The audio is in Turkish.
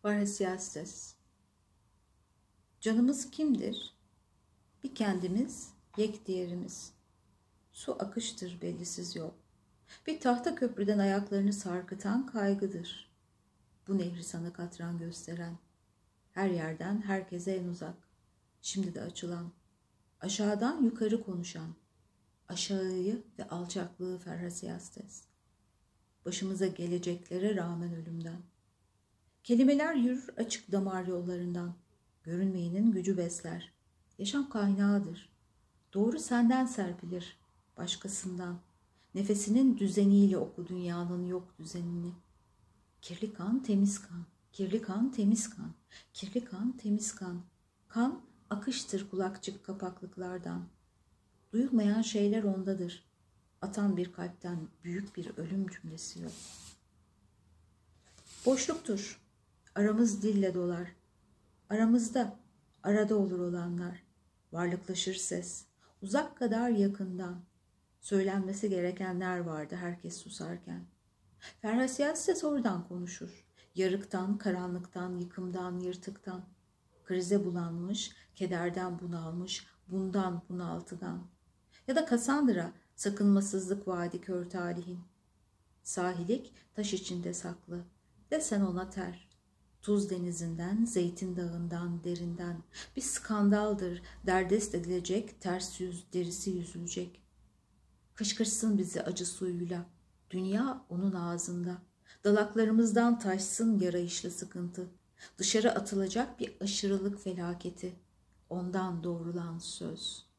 Parasiastes. Canımız kimdir? Bir kendimiz, yek diğerimiz. Su akıştır bellisiz yol. Bir tahta köprüden ayaklarını sarkıtan kaygıdır. Bu nehri sana katran gösteren, her yerden herkese en uzak, şimdi de açılan, aşağıdan yukarı konuşan, aşağıyı ve alçaklığı Parasiastes. Başımıza geleceklere rağmen ölümden. Kelimeler yürür açık damar yollarından. Görünmeyenin gücü besler. Yaşam kaynağıdır. Doğru senden serpilir, başkasından. Nefesinin düzeniyle oku dünyanın yok düzenini. Kirli kan, temiz kan. Kirli kan, temiz kan. Kirli kan, temiz kan. Kan akıştır kulakçık kapaklıklardan. Duyulmayan şeyler ondadır. Atan bir kalpten büyük bir ölüm cümlesi yok. Boşluktur. Aramız dille dolar. Aramızda, arada olur olanlar. Varlıklaşır ses. Uzak kadar yakından. Söylenmesi gerekenler vardı herkes susarken. Parasiastes oradan konuşur. Yarıktan, karanlıktan, yıkımdan, yırtıktan. Krize bulanmış, kederden bunalmış, bundan, bunaltıdan. Ya da Kassandra, sakınmasızlık vaadi kör talihin. Sahilik taş içinde saklı. Desen ona ter. Tuz denizinden, zeytin dağından, derinden. Bir skandaldır, derdest edilecek, ters yüz, derisi yüzülecek. Kışkırsın bizi acı suyuyla. Dünya onun ağzında. Dalaklarımızdan taşsın yarayışlı sıkıntı. Dışarı atılacak bir aşırılık felaketi. Ondan doğrulan söz.